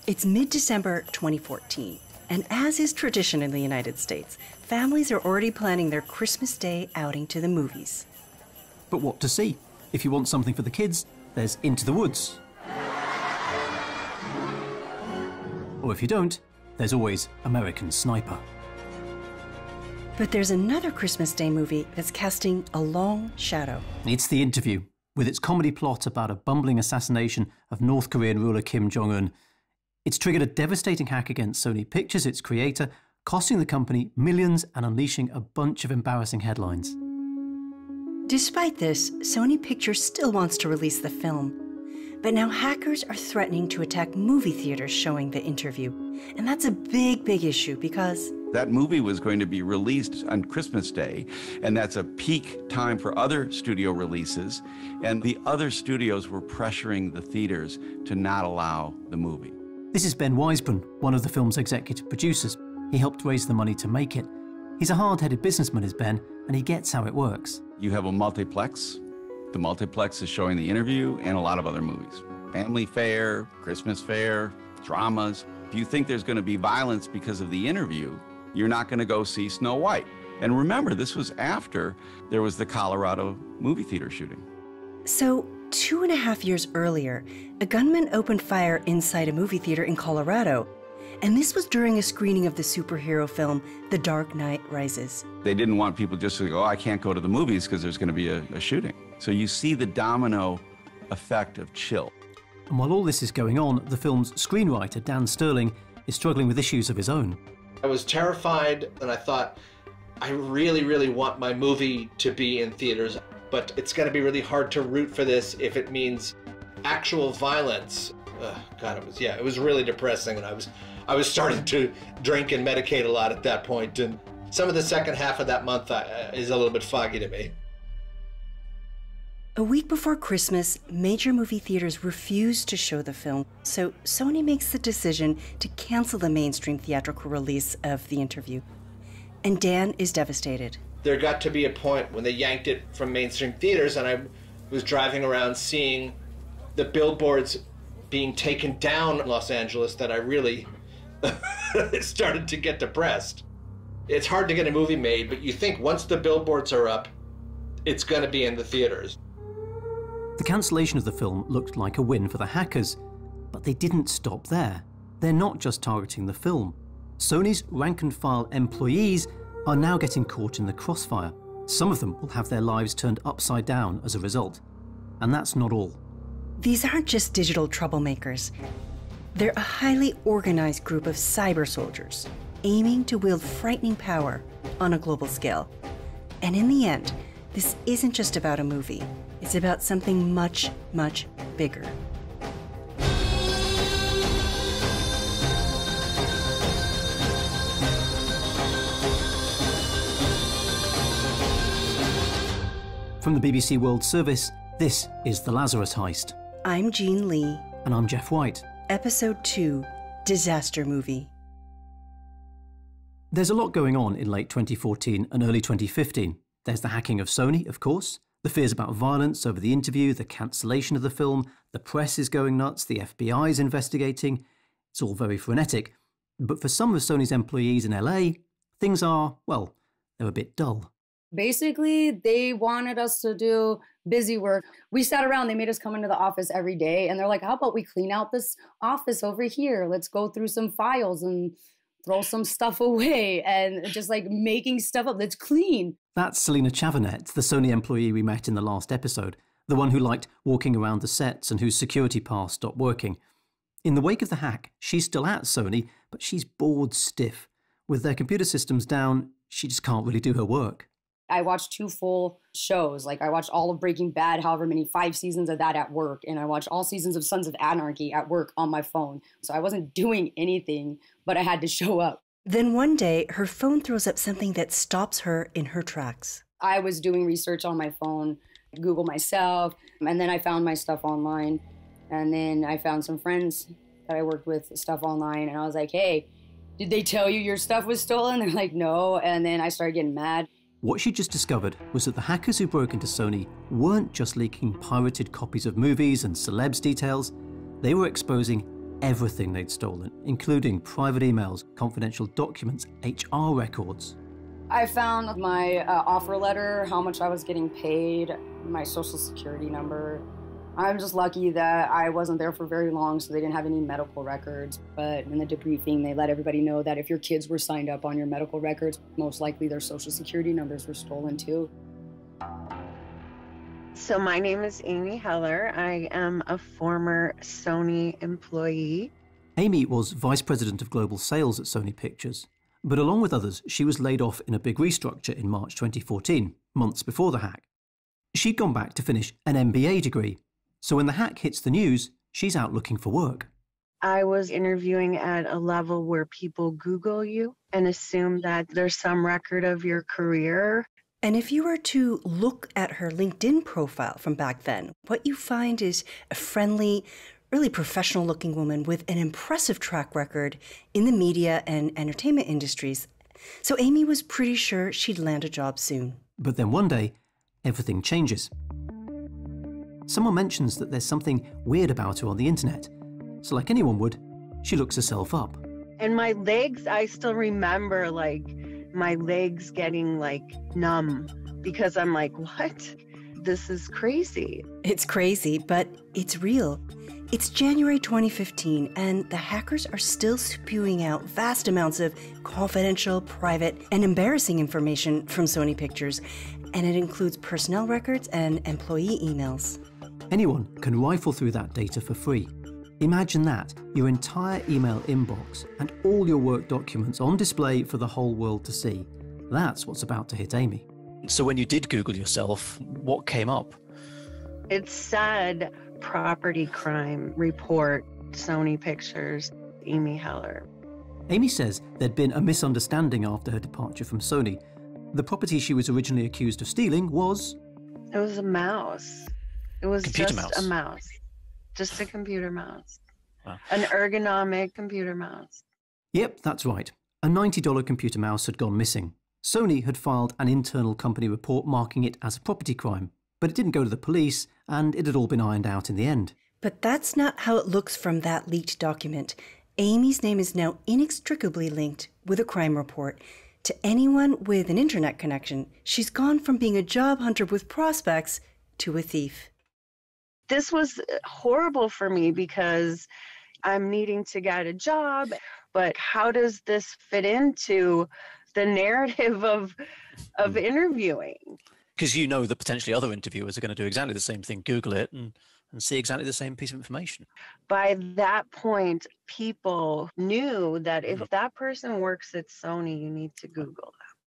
It's mid-December 2014, and as is tradition in the United States, families are already planning their Christmas Day outing to the movies. But what to see? If you want something for the kids, there's Into the Woods. Or if you don't, there's always American Sniper. But there's another Christmas Day movie that's casting a long shadow. It's The Interview, with its comedy plot about a bumbling assassination of North Korean ruler Kim Jong-un. It's triggered a devastating hack against Sony Pictures, its creator, costing the company millions and unleashing a bunch of embarrassing headlines. Despite this, Sony Pictures still wants to release the film. But now hackers are threatening to attack movie theaters showing The Interview. And that's a big issue because that movie was going to be released on Christmas Day, and that's a peak time for other studio releases, and the other studios were pressuring the theaters to not allow the movie. This is Ben Weisbrun, one of the film's executive producers. He helped raise the money to make it. He's a hard-headed businessman, is Ben, and he gets how it works. You have a multiplex. The multiplex is showing The Interview and a lot of other movies. Family fare, Christmas fare, dramas. If you think there's going to be violence because of The Interview, you're not going to go see Snow White. And remember, this was after there was the Colorado movie theater shooting. So 2.5 years earlier, a gunman opened fire inside a movie theater in Colorado. And this was during a screening of the superhero film, The Dark Knight Rises. They didn't want people just to go, oh, I can't go to the movies because there's going to be a shooting. So you see the domino effect of chill. And while all this is going on, the film's screenwriter, Dan Sterling, is struggling with issues of his own. I was terrified, and I thought, I really want my movie to be in theaters, but it's going to be really hard to root for this if it means actual violence. God, it was really depressing, and I was starting to drink and medicate a lot at that point, and some of the second half of that month is a little bit foggy to me. A week before Christmas, major movie theaters refused to show the film, so Sony makes the decision to cancel the mainstream theatrical release of The Interview. And Dan is devastated. There got to be a point when they yanked it from mainstream theaters, and I was driving around seeing the billboards being taken down in Los Angeles that I really started to get depressed. It's hard to get a movie made, but you think once the billboards are up, it's going to be in the theaters. The cancellation of the film looked like a win for the hackers, but they didn't stop there. They're not just targeting the film. Sony's rank-and-file employees are now getting caught in the crossfire. Some of them will have their lives turned upside down as a result. And that's not all. These aren't just digital troublemakers. They're a highly organized group of cyber soldiers, aiming to wield frightening power on a global scale. And in the end, this isn't just about a movie. It's about something much bigger. From the BBC World Service, this is The Lazarus Heist. I'm Jean Lee. And I'm Geoff White. Episode 2, Disaster Movie. There's a lot going on in late 2014 and early 2015. There's the hacking of Sony, of course, the fears about violence over The Interview, the cancellation of the film, the press is going nuts, the FBI is investigating. It's all very frenetic. But for some of Sony's employees in LA, things are, well, they're a bit dull. Basically, they wanted us to do busy work. We sat around, they made us come into the office every day, and they're like, how about we clean out this office over here? Let's go through some files and throw some stuff away, and just like making stuff up that's clean. That's Selena Chavanette, the Sony employee we met in the last episode, the one who liked walking around the sets and whose security pass stopped working. In the wake of the hack, she's still at Sony, but she's bored stiff. With their computer systems down, she just can't really do her work. I watched 2 full shows. Like, I watched all of Breaking Bad, however many, 5 seasons of that at work. And I watched all seasons of Sons of Anarchy at work on my phone. So I wasn't doing anything, but I had to show up. Then one day, her phone throws up something that stops her in her tracks. I was doing research on my phone, Google myself, and then I found my stuff online. And then I found some friends that I worked with stuff online. And I was like, hey, did they tell you your stuff was stolen? They're like, no. And then I started getting mad. What she just discovered was that the hackers who broke into Sony weren't just leaking pirated copies of movies and celebs' details, they were exposing everything they'd stolen, including private emails, confidential documents, HR records. I found my offer letter, how much I was getting paid, my social security number. I'm just lucky that I wasn't there for very long, so they didn't have any medical records. But in the debriefing, they let everybody know that if your kids were signed up on your medical records, most likely their social security numbers were stolen too. So my name is Amy Heller. I am a former Sony employee. Amy was vice president of global sales at Sony Pictures, but along with others, she was laid off in a big restructure in March 2014, months before the hack. She'd gone back to finish an MBA degree, so when the hack hits the news, she's out looking for work. I was interviewing at a level where people Google you and assume that there's some record of your career. And if you were to look at her LinkedIn profile from back then, what you find is a friendly, really professional-looking woman with an impressive track record in the media and entertainment industries. So Amy was pretty sure she'd land a job soon. But then one day, everything changes. Someone mentions that there's something weird about her on the internet. So like anyone would, she looks herself up. And my legs, I still remember my legs getting numb because I'm like, what? This is crazy. It's crazy, but it's real. It's January 2015, and the hackers are still spewing out vast amounts of confidential, private, and embarrassing information from Sony Pictures, and it includes personnel records and employee emails. Anyone can rifle through that data for free. Imagine that, your entire email inbox and all your work documents on display for the whole world to see. That's what's about to hit Amy. So when you did Google yourself, what came up? It said property crime report, Sony Pictures, Amy Heller. Amy says there'd been a misunderstanding after her departure from Sony. The property she was originally accused of stealing was... It was a mouse. It was Computer just mouse. a mouse. Just a computer mouse. Wow. An ergonomic computer mouse. Yep, that's right. A $90 computer mouse had gone missing. Sony had filed an internal company report marking it as a property crime, but it didn't go to the police, and it had all been ironed out in the end. But that's not how it looks from that leaked document. Amy's name is now inextricably linked with a crime report. To anyone with an internet connection, she's gone from being a job hunter with prospects to a thief. This was horrible for me because I'm needing to get a job, but how does this fit into the narrative of interviewing? Because you know that potentially other interviewers are going to do exactly the same thing, Google it, and see exactly the same piece of information. By that point, people knew that if that person works at Sony, you need to Google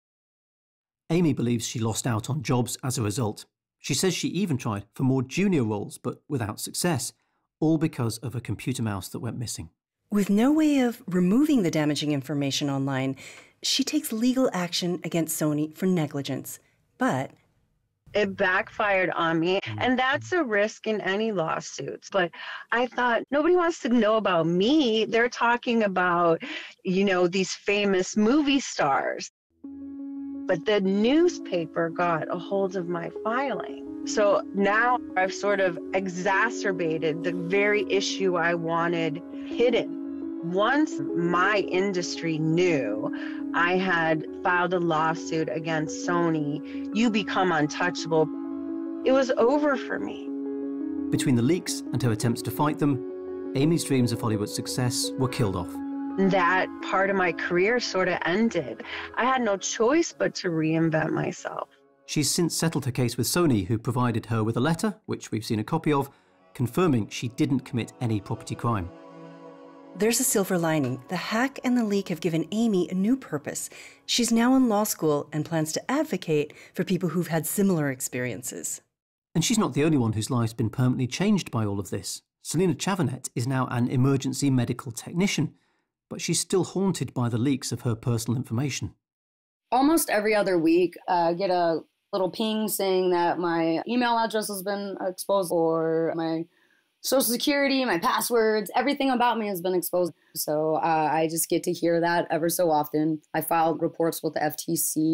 them. Amy believes she lost out on jobs as a result. She says she even tried for more junior roles, but without success, all because of a computer mouse that went missing. With no way of removing the damaging information online, she takes legal action against Sony for negligence. But it backfired on me, and that's a risk in any lawsuits. But I thought, nobody wants to know about me. They're talking about, these famous movie stars. But the newspaper got a hold of my filing. So now I've sort of exacerbated the very issue I wanted hidden. Once my industry knew I had filed a lawsuit against Sony, you become untouchable. It was over for me. Between the leaks and her attempts to fight them, Amy's dreams of Hollywood success were killed off. That part of my career sort of ended. I had no choice but to reinvent myself. She's since settled her case with Sony, who provided her with a letter, which we've seen a copy of, confirming she didn't commit any property crime. there's a silver lining. The hack and the leak have given Amy a new purpose. She's now in law school and plans to advocate for people who've had similar experiences. And she's not the only one whose life's been permanently changed by all of this. Selena Chavanet is now an emergency medical technician, but she's still haunted by the leaks of her personal information. Almost every other week, I get a little ping saying that my email address has been exposed, or my social security, my passwords, everything about me has been exposed. So I just get to hear that ever so often. I filed reports with the FTC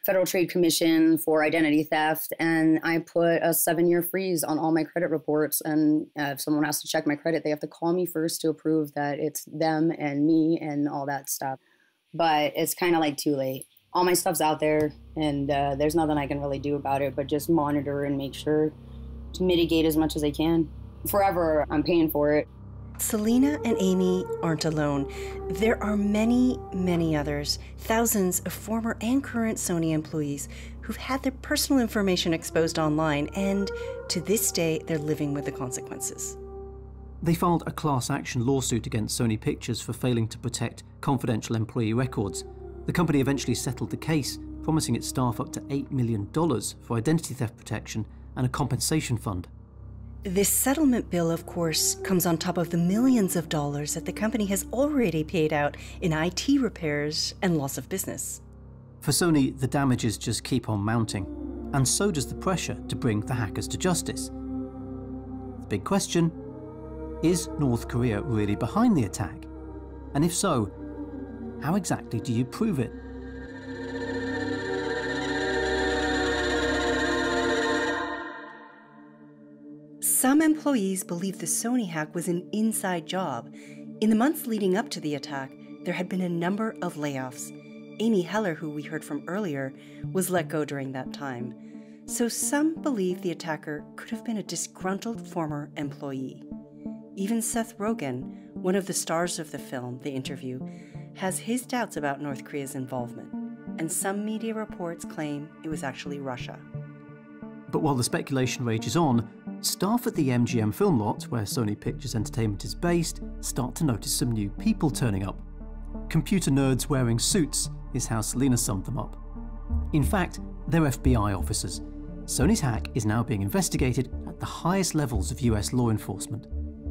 Federal Trade Commission for identity theft, and I put a 7-year freeze on all my credit reports. And if someone has to check my credit, they have to call me first to approve that it's them and me and all that stuff. But it's kind of like too late. All my stuff's out there, and there's nothing I can really do about it but just monitor and make sure to mitigate as much as I can. Forever, I'm paying for it. Selena and Amy aren't alone. There are many, many others, thousands of former and current Sony employees who've had their personal information exposed online, and to this day, they're living with the consequences. They filed a class action lawsuit against Sony Pictures for failing to protect confidential employee records. The company eventually settled the case, promising its staff up to $8 million for identity theft protection and a compensation fund. This settlement bill, of course, comes on top of the millions of dollars that the company has already paid out in IT repairs and loss of business. For Sony, the damages just keep on mounting, and so does the pressure to bring the hackers to justice. The big question, is North Korea really behind the attack? And if so, how exactly do you prove it? Some employees believe the Sony hack was an inside job. In the months leading up to the attack, there had been a number of layoffs. Amy Heller, who we heard from earlier, was let go during that time. So some believe the attacker could have been a disgruntled former employee. Even Seth Rogen, one of the stars of the film, The Interview, has his doubts about North Korea's involvement, and some media reports claim it was actually Russia. But while the speculation rages on, staff at the MGM film lot, where Sony Pictures Entertainment is based, start to notice some new people turning up. Computer nerds wearing suits is how Selena summed them up. In fact, they're FBI officers. Sony's hack is now being investigated at the highest levels of US law enforcement.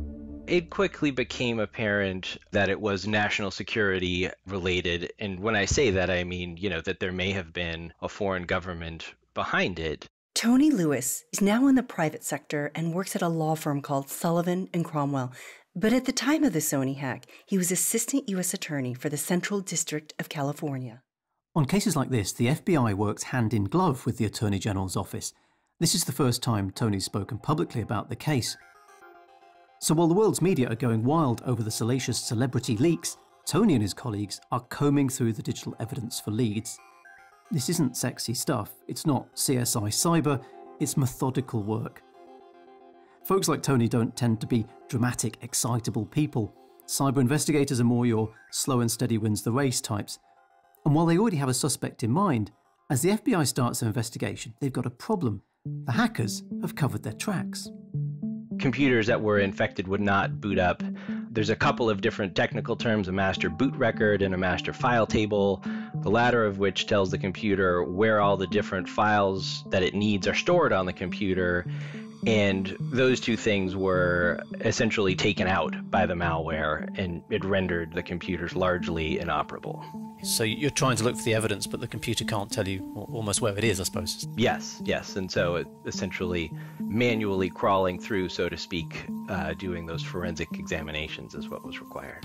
It quickly became apparent that it was national security related. And when I say that, I mean, that there may have been a foreign government behind it. Tony Lewis is now in the private sector and works at a law firm called Sullivan & Cromwell. But at the time of the Sony hack, he was Assistant U.S. Attorney for the Central District of California. On cases like this, the FBI works hand in glove with the Attorney General's office. This is the first time Tony's spoken publicly about the case. So while the world's media are going wild over the salacious celebrity leaks, Tony and his colleagues are combing through the digital evidence for leads. This isn't sexy stuff, it's not CSI Cyber, it's methodical work. Folks like Tony don't tend to be dramatic, excitable people. Cyber investigators are more your slow and steady wins the race types. And while they already have a suspect in mind, as the FBI starts their investigation, they've got a problem. The hackers have covered their tracks. Computers that were infected would not boot up. There's a couple of different technical terms, a master boot record and a master file table, the latter of which tells the computer where all the different files that it needs are stored on the computer. And those two things were essentially taken out by the malware, and it rendered the computers largely inoperable. So you're trying to look for the evidence, but the computer can't tell you almost where it is, I suppose. Yes. And so it essentially manually crawling through, so to speak, doing those forensic examinations is what was required.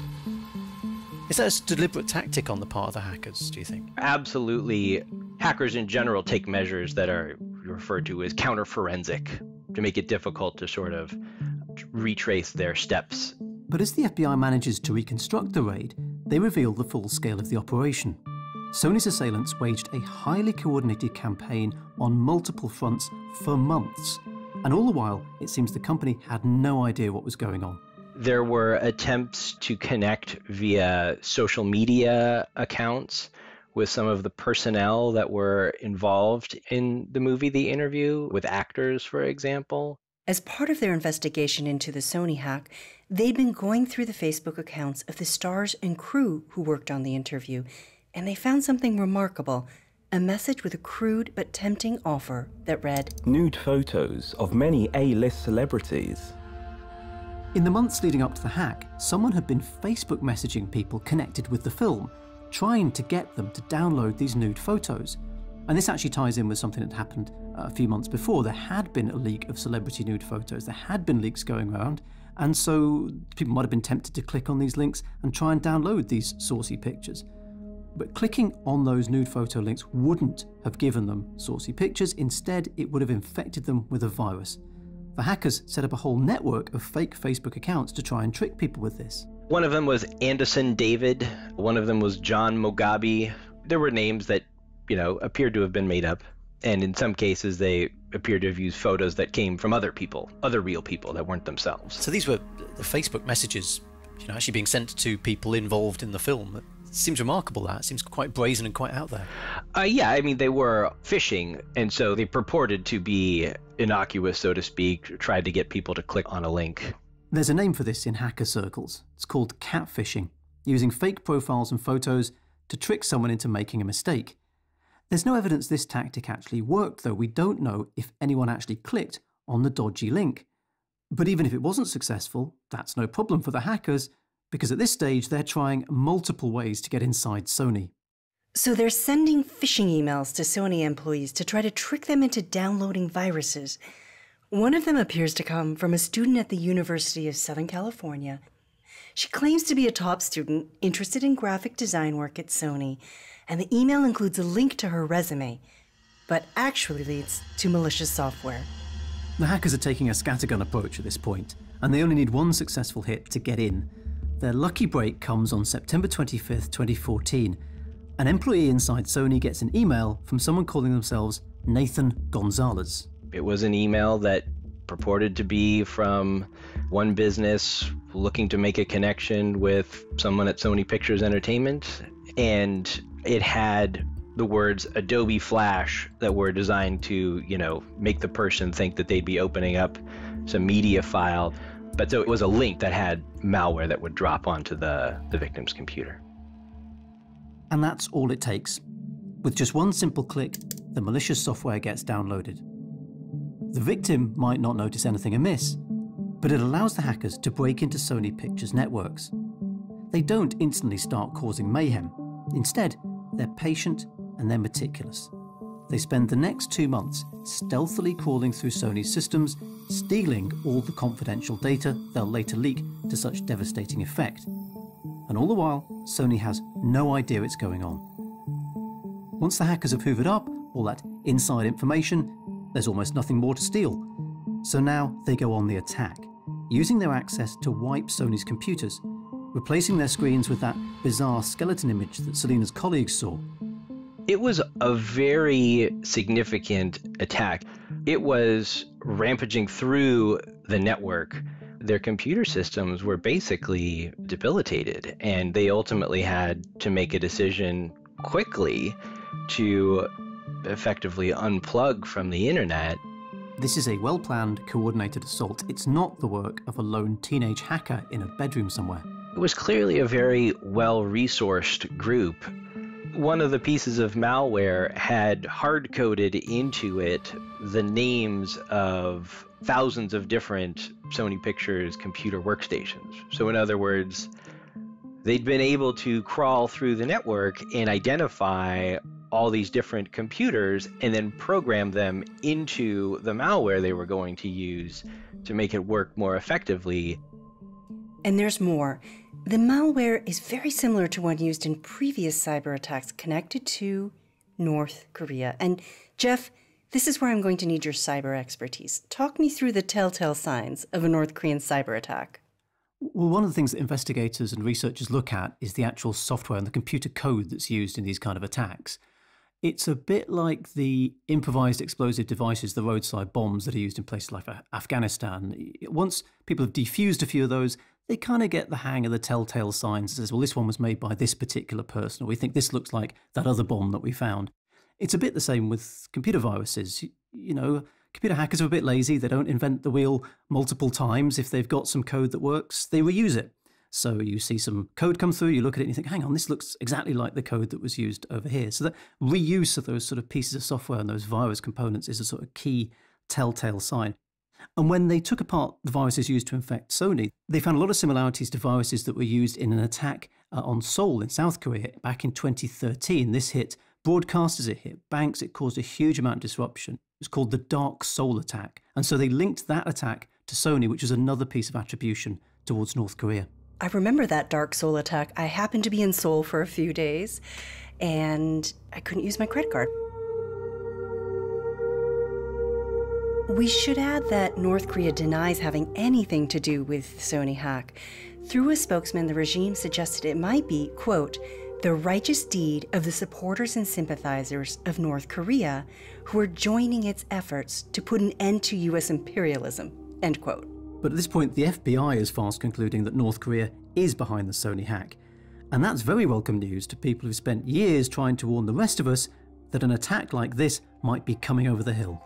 Is that a deliberate tactic on the part of the hackers, do you think? Absolutely. Hackers in general take measures that are referred to as counter-forensic to make it difficult to sort of retrace their steps. But as the FBI manages to reconstruct the raid, they reveal the full scale of the operation. Sony's assailants waged a highly coordinated campaign on multiple fronts for months. And all the while, it seems the company had no idea what was going on. There were attempts to connect via social media accounts with some of the personnel that were involved in the movie The Interview, with actors, for example. As part of their investigation into the Sony hack, they'd been going through the Facebook accounts of the stars and crew who worked on The Interview, and they found something remarkable, a message with a crude but tempting offer that read, "Nude photos of many A-list celebrities." In the months leading up to the hack, someone had been Facebook messaging people connected with the film, trying to get them to download these nude photos. And this actually ties in with something that happened a few months before. There had been a leak of celebrity nude photos. There had been leaks going around. And so people might have been tempted to click on these links and try and download these saucy pictures. But clicking on those nude photo links wouldn't have given them saucy pictures. Instead, it would have infected them with a virus. The hackers set up a whole network of fake Facebook accounts to try and trick people with this. One of them was Anderson David. One of them was John Mugabe. There were names that, appeared to have been made up. And in some cases, they appeared to have used photos that came from other people, other real people that weren't themselves. So these were the Facebook messages, actually being sent to people involved in the film. It seems remarkable, that. It seems quite brazen and quite out there. Yeah, I mean, they were phishing, and so they purported to be innocuous, so to speak, tried to get people to click on a link. There's a name for this in hacker circles. It's called catfishing, using fake profiles and photos to trick someone into making a mistake. There's no evidence this tactic actually worked, though. We don't know if anyone actually clicked on the dodgy link. But even if it wasn't successful, that's no problem for the hackers, because at this stage they're trying multiple ways to get inside Sony. So they're sending phishing emails to Sony employees to try to trick them into downloading viruses. One of them appears to come from a student at the University of Southern California. She claims to be a top student interested in graphic design work at Sony, and the email includes a link to her resume, but actually leads to malicious software. The hackers are taking a scattergun approach at this point, and they only need one successful hit to get in. Their lucky break comes on September 25th, 2014. An employee inside Sony gets an email from someone calling themselves Nathan Gonzalez. It was an email that purported to be from one business looking to make a connection with someone at Sony Pictures Entertainment, and it had the words Adobe Flash that were designed to, make the person think that they'd be opening up some media file. But so it was a link that had malware that would drop onto the victim's computer. And that's all it takes. With just one simple click, the malicious software gets downloaded. The victim might not notice anything amiss, but it allows the hackers to break into Sony Pictures networks. They don't instantly start causing mayhem. Instead, they're patient and they're meticulous. They spend the next 2 months stealthily crawling through Sony's systems, stealing all the confidential data they'll later leak to such devastating effect. And all the while, Sony has no idea it's going on. Once the hackers have hoovered up all that inside information, there's almost nothing more to steal. So now they go on the attack, using their access to wipe Sony's computers, replacing their screens with that bizarre skeleton image that Selena's colleagues saw. It was a very significant attack. It was rampaging through the network. Their computer systems were basically debilitated, and they ultimately had to make a decision quickly to effectively unplug from the internet. This is a well-planned, coordinated assault. It's not the work of a lone teenage hacker in a bedroom somewhere. It was clearly a very well-resourced group. One of the pieces of malware had hard-coded into it the names of thousands of different Sony Pictures computer workstations. So in other words, they'd been able to crawl through the network and identify all these different computers and then program them into the malware they were going to use to make it work more effectively. And there's more. The malware is very similar to one used in previous cyber attacks connected to North Korea. And Geoff, this is where I'm going to need your cyber expertise. Talk me through the telltale signs of a North Korean cyber attack. Well, one of the things that investigators and researchers look at is the actual software and the computer code that's used in these kind of attacks. It's a bit like the improvised explosive devices, the roadside bombs that are used in places like Afghanistan. Once people have defused a few of those, they kind of get the hang of the telltale signs. It says, well, this one was made by this particular person, or we think this looks like that other bomb that we found. It's a bit the same with computer viruses. Computer hackers are a bit lazy. They don't invent the wheel multiple times. If they've got some code that works, they reuse it. So you see some code come through, you look at it and you think, hang on, this looks exactly like the code that was used over here. So that reuse of those sort of pieces of software and those virus components is a sort of key telltale sign. And when they took apart the viruses used to infect Sony, they found a lot of similarities to viruses that were used in an attack on Seoul in South Korea back in 2013. This hit broadcasters, it hit banks, it caused a huge amount of disruption. It was called the Dark Seoul attack. And so they linked that attack to Sony, which was another piece of attribution towards North Korea. I remember that dark Seoul attack. I happened to be in Seoul for a few days, and I couldn't use my credit card. We should add that North Korea denies having anything to do with Sony hack. Through a spokesman, the regime suggested it might be, quote, the righteous deed of the supporters and sympathizers of North Korea who are joining its efforts to put an end to U.S. imperialism, end quote. But at this point, the FBI is fast concluding that North Korea is behind the Sony hack. And that's very welcome news to people who've spent years trying to warn the rest of us that an attack like this might be coming over the hill.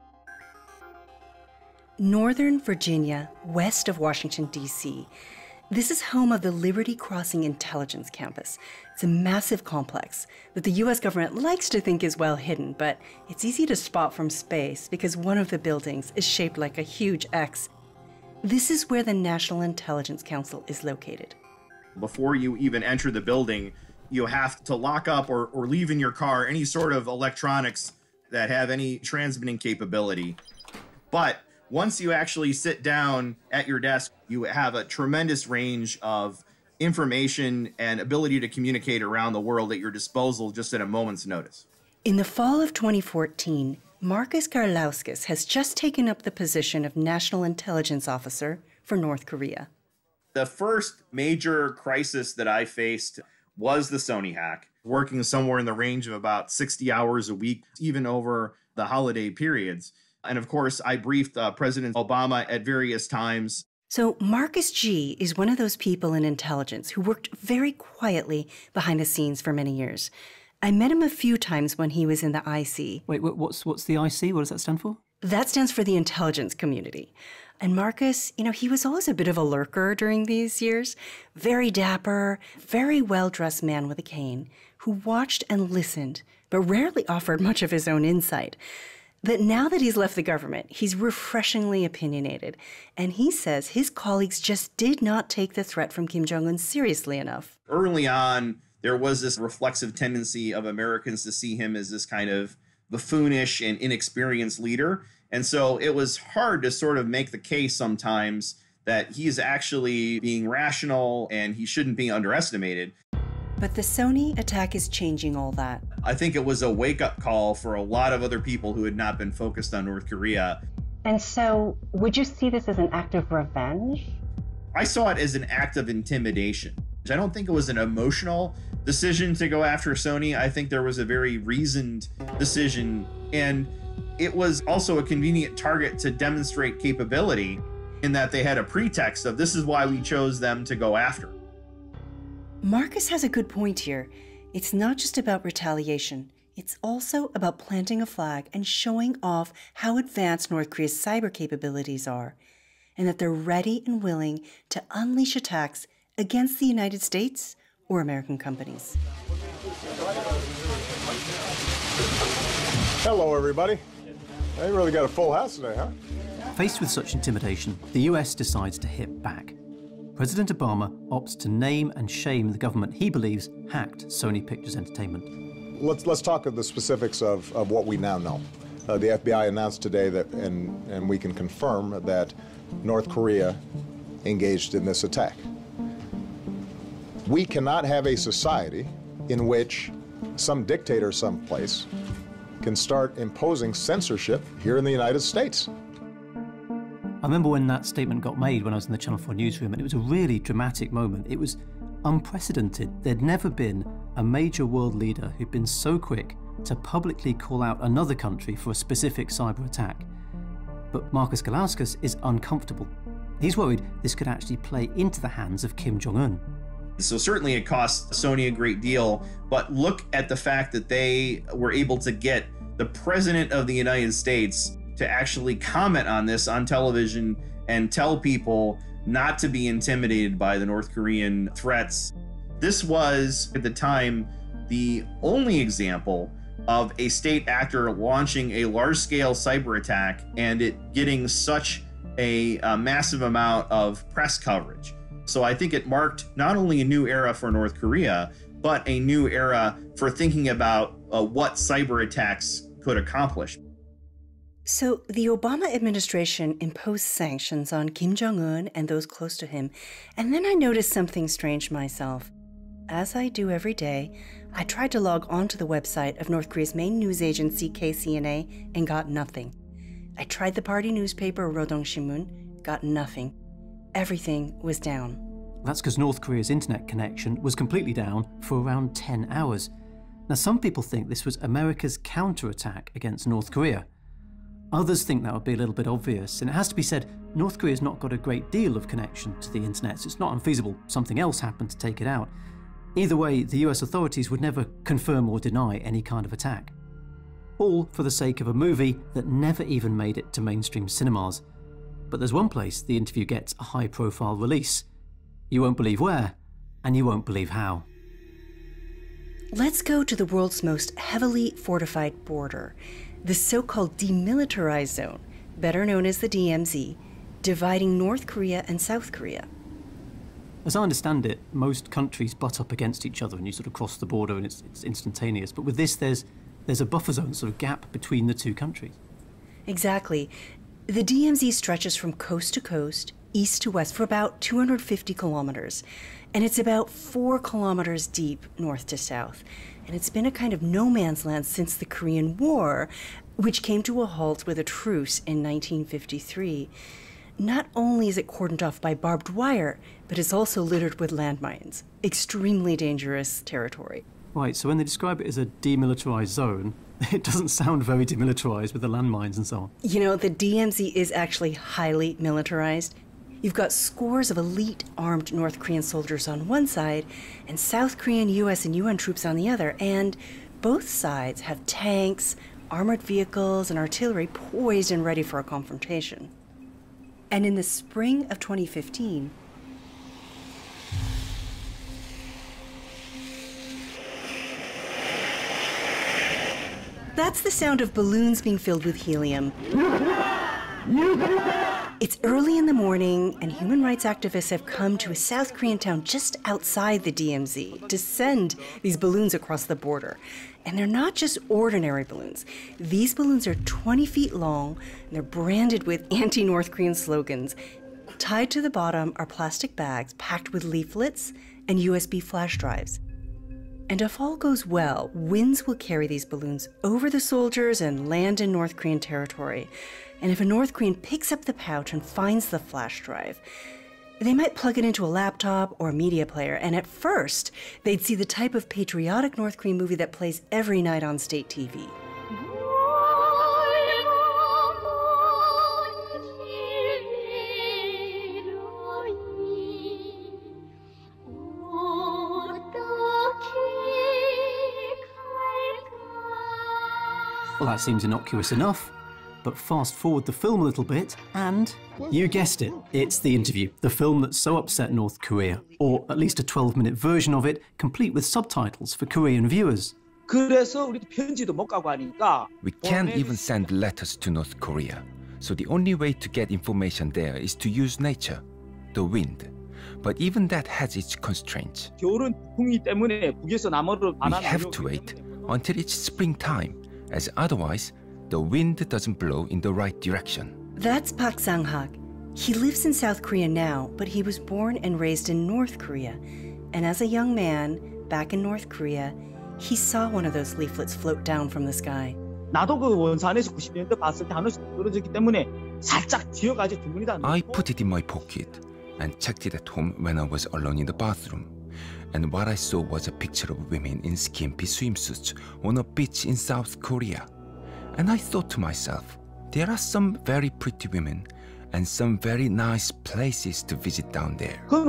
Northern Virginia, west of Washington, D.C. This is home of the Liberty Crossing Intelligence Campus. It's a massive complex that the U.S. government likes to think is well hidden, but it's easy to spot from space because one of the buildings is shaped like a huge X. This is where the National Intelligence Council is located. Before you even enter the building, you have to lock up or leave in your car any sort of electronics that have any transmitting capability. But once you actually sit down at your desk, you have a tremendous range of information and ability to communicate around the world at your disposal just at a moment's notice. In the fall of 2014, Marcus Karlauskas has just taken up the position of National Intelligence Officer for North Korea. The first major crisis that I faced was the Sony hack, working somewhere in the range of about 60 hours a week, even over the holiday periods. And of course, I briefed President Obama at various times. So Marcus G. is one of those people in intelligence who worked very quietly behind the scenes for many years. I met him a few times when he was in the IC. Wait, what's the IC? What does that stand for? That stands for the intelligence community. And Marcus, he was always a bit of a lurker during these years. Very dapper, very well-dressed man with a cane who watched and listened, but rarely offered much of his own insight. But now that he's left the government, he's refreshingly opinionated. And he says his colleagues just did not take the threat from Kim Jong-un seriously enough. Early on, there was this reflexive tendency of Americans to see him as this kind of buffoonish and inexperienced leader. And so it was hard to sort of make the case sometimes that he's actually being rational and he shouldn't be underestimated. But the Sony attack is changing all that. I think it was a wake-up call for a lot of other people who had not been focused on North Korea. And so, would you see this as an act of revenge? I saw it as an act of intimidation. I don't think it was an emotional decision to go after Sony. I think there was a very reasoned decision, and it was also a convenient target to demonstrate capability in that they had a pretext of this is why we chose them to go after. Marcus has a good point here. It's not just about retaliation. It's also about planting a flag and showing off how advanced North Korea's cyber capabilities are, and that they're ready and willing to unleash attacks against the United States or American companies. Hello, everybody. They really got a full house today, huh? Faced with such intimidation, the US decides to hit back. President Obama opts to name and shame the government he believes hacked Sony Pictures Entertainment. Let's talk of the specifics of what we now know. The FBI announced today that, and we can confirm that North Korea engaged in this attack. We cannot have a society in which some dictator someplace can start imposing censorship here in the United States. I remember when that statement got made when I was in the Channel 4 newsroom, and it was a really dramatic moment. It was unprecedented. There'd never been a major world leader who'd been so quick to publicly call out another country for a specific cyber attack. But Marcus Karlauskas is uncomfortable. He's worried this could actually play into the hands of Kim Jong-un. So certainly it cost Sony a great deal, but look at the fact that they were able to get the President of the United States to actually comment on this on television and tell people not to be intimidated by the North Korean threats. This was, at the time, the only example of a state actor launching a large-scale cyber attack and it getting such a massive amount of press coverage. So I think it marked not only a new era for North Korea, but a new era for thinking about what cyber attacks could accomplish. So the Obama administration imposed sanctions on Kim Jong-un and those close to him, and then I noticed something strange myself. As I do every day, I tried to log onto the website of North Korea's main news agency, KCNA, and got nothing. I tried the party newspaper, Rodong Sinmun, got nothing. Everything was down. That's because North Korea's internet connection was completely down for around 10 hours. Now, some people think this was America's counterattack against North Korea. Others think that would be a little bit obvious, and it has to be said, North Korea's not got a great deal of connection to the internet, so it's not unfeasible something else happened to take it out. Either way, the US authorities would never confirm or deny any kind of attack. All for the sake of a movie that never even made it to mainstream cinemas. But there's one place the interview gets a high-profile release. You won't believe where, and you won't believe how. Let's go to the world's most heavily fortified border, the so-called demilitarized zone, better known as the DMZ, dividing North Korea and South Korea. As I understand it, most countries butt up against each other and you sort of cross the border and it's instantaneous. But with this, there's a buffer zone, sort of gap between the two countries. Exactly. The DMZ stretches from coast to coast, east to west, for about 250 kilometers. And it's about 4 kilometers deep north to south. And it's been a kind of no man's land since the Korean War, which came to a halt with a truce in 1953. Not only is it cordoned off by barbed wire, but it's also littered with landmines. Extremely dangerous territory. Right, so when they describe it as a demilitarized zone, it doesn't sound very demilitarized with the landmines and so on. You know, the DMZ is actually highly militarized. You've got scores of elite armed North Korean soldiers on one side and South Korean, US, and UN troops on the other. And both sides have tanks, armored vehicles, and artillery poised and ready for a confrontation. And in the spring of 2015, that's the sound of balloons being filled with helium. It's early in the morning, and human rights activists have come to a South Korean town just outside the DMZ to send these balloons across the border. And they're not just ordinary balloons. These balloons are 20 feet long, and they're branded with anti-North Korean slogans. Tied to the bottom are plastic bags packed with leaflets and USB flash drives. And if all goes well, winds will carry these balloons over the soldiers and land in North Korean territory. And if a North Korean picks up the pouch and finds the flash drive, they might plug it into a laptop or a media player, and at first, they'd see the type of patriotic North Korean movie that plays every night on state TV. Well, that seems innocuous enough, but fast forward the film a little bit, and you guessed it, it's The Interview, the film that so upset North Korea, or at least a 12-minute version of it, complete with subtitles for Korean viewers. We can't even send letters to North Korea, so the only way to get information there is to use nature, the wind. But even that has its constraints. We have to wait until it's springtime, as otherwise, the wind doesn't blow in the right direction. That's Park Sang-hak. He lives in South Korea now, but he was born and raised in North Korea. And as a young man, back in North Korea, he saw one of those leaflets float down from the sky. I put it in my pocket and checked it at home when I was alone in the bathroom. And what I saw was a picture of women in skimpy swimsuits on a beach in South Korea. And I thought to myself, there are some very pretty women and some very nice places to visit down there. But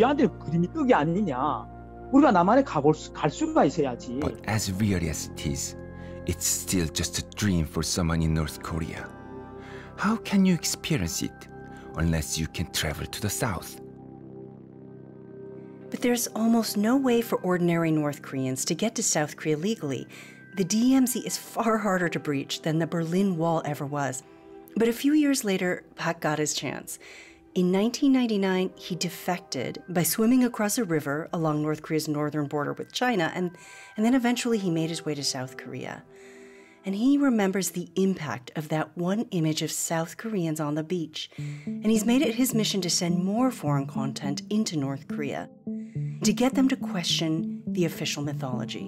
as real as it is, it's still just a dream for someone in North Korea. How can you experience it unless you can travel to the south? But there's almost no way for ordinary North Koreans to get to South Korea legally. The DMZ is far harder to breach than the Berlin Wall ever was. But a few years later, Park got his chance. In 1999, he defected by swimming across a river along North Korea's northern border with China, and then eventually he made his way to South Korea. And he remembers the impact of that one image of South Koreans on the beach. And he's made it his mission to send more foreign content into North Korea, to get them to question the official mythology.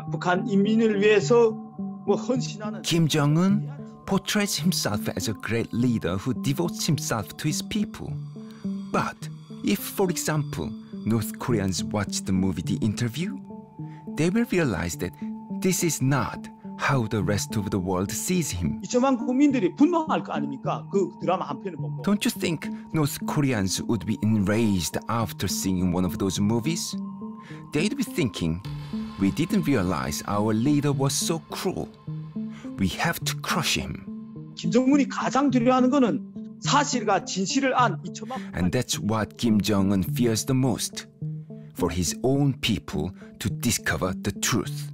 Kim Jong-un portrays himself as a great leader who devotes himself to his people. But if, for example, North Koreans watch the movie The Interview, they will realize that this is not how the rest of the world sees him. Don't you think North Koreans would be enraged after seeing one of those movies? They'd be thinking, we didn't realize our leader was so cruel. We have to crush him. And that's what Kim Jong-un fears the most, for his own people to discover the truth.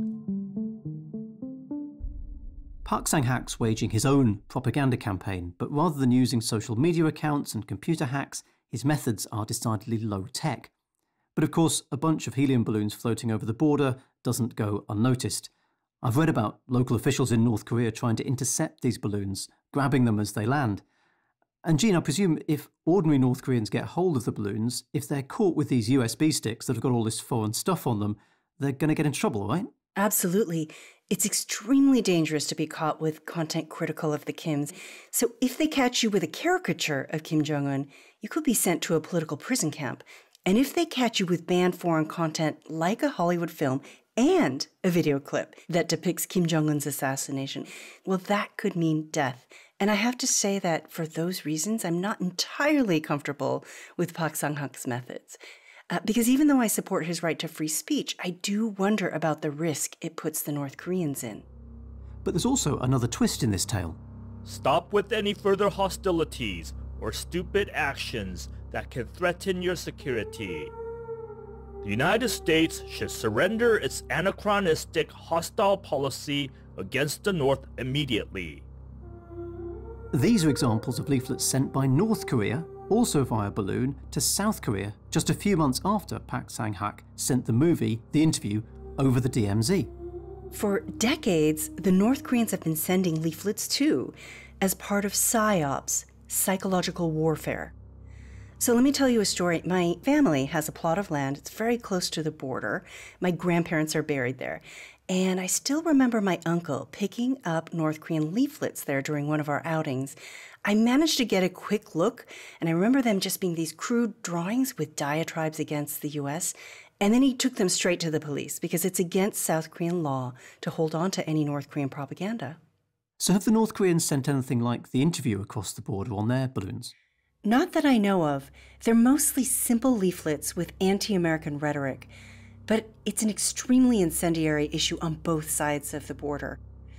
Park Sang-hak's waging his own propaganda campaign, but rather than using social media accounts and computer hacks, his methods are decidedly low-tech. But of course, a bunch of helium balloons floating over the border doesn't go unnoticed. I've read about local officials in North Korea trying to intercept these balloons, grabbing them as they land. And Jean, I presume if ordinary North Koreans get hold of the balloons, if they're caught with these USB sticks that have got all this foreign stuff on them, they're going to get into trouble, right? Absolutely. It's extremely dangerous to be caught with content critical of the Kims. So if they catch you with a caricature of Kim Jong-un, you could be sent to a political prison camp. And if they catch you with banned foreign content like a Hollywood film and a video clip that depicts Kim Jong-un's assassination, well, that could mean death. And I have to say that for those reasons, I'm not entirely comfortable with Park Sang-hak's methods. Because even though I support his right to free speech, I do wonder about the risk it puts the North Koreans in. But there's also another twist in this tale. Stop with any further hostilities or stupid actions that can threaten your security. The United States should surrender its anachronistic hostile policy against the North immediately. These are examples of leaflets sent by North Korea, also via balloon, to South Korea just a few months after Park Sang-hak sent the movie, The Interview, over the DMZ. For decades, the North Koreans have been sending leaflets too, as part of PSYOPs, psychological warfare. So let me tell you a story. My family has a plot of land. It's very close to the border. My grandparents are buried there. And I still remember my uncle picking up North Korean leaflets there during one of our outings. I managed to get a quick look, and I remember them just being these crude drawings with diatribes against the US. And then he took them straight to the police because it's against South Korean law to hold on to any North Korean propaganda. So have the North Koreans sent anything like The Interview across the border on their balloons? Not that I know of. They're mostly simple leaflets with anti-American rhetoric, but it's an extremely incendiary issue on both sides of the border.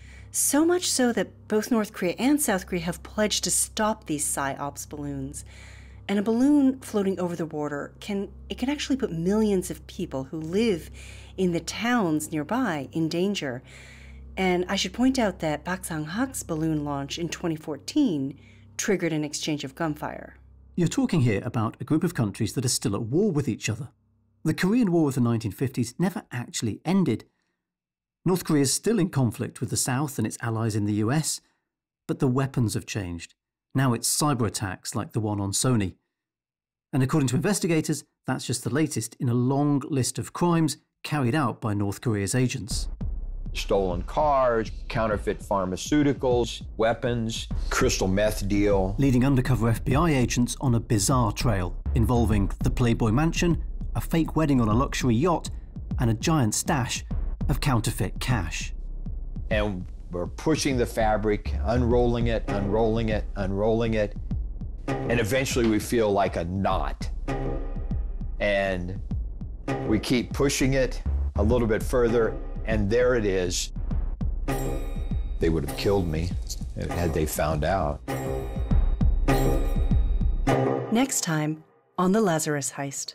So much so that both North Korea and South Korea have pledged to stop these PSYOPs balloons. And a balloon floating over the border can actually put millions of people who live in the towns nearby in danger. And I should point out that Park Sang-hak's balloon launch in 2014 triggered an exchange of gunfire. You're talking here about a group of countries that are still at war with each other. The Korean War of the 1950s never actually ended. North Korea is still in conflict with the South and its allies in the US, but the weapons have changed. Now it's cyber attacks like the one on Sony. And according to investigators, that's just the latest in a long list of crimes carried out by North Korea's agents. Stolen cars, counterfeit pharmaceuticals, weapons, crystal meth deal. Leading undercover FBI agents on a bizarre trail involving the Playboy Mansion, a fake wedding on a luxury yacht, and a giant stash of counterfeit cash. And we're pushing the fabric, unrolling it, unrolling it, unrolling it, and eventually we feel like a knot. And we keep pushing it a little bit further, and there it is. They would have killed me had they found out. Next time on the Lazarus Heist.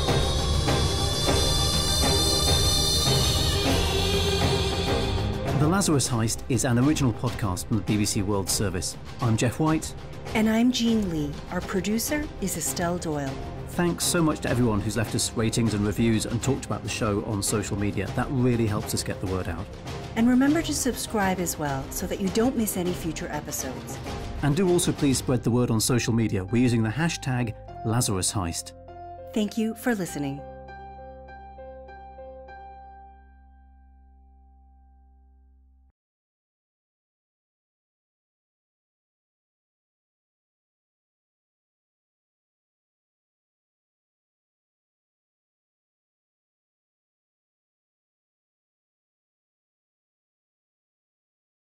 The The Lazarus Heist is an original podcast from the BBC World Service. I'm Geoff White. And I'm Jean Lee. Our producer is Estelle Doyle. Thanks so much to everyone who's left us ratings and reviews and talked about the show on social media. That really helps us get the word out. And remember to subscribe as well so that you don't miss any future episodes. And do also please spread the word on social media. We're using the hashtag Lazarus Heist. Thank you for listening.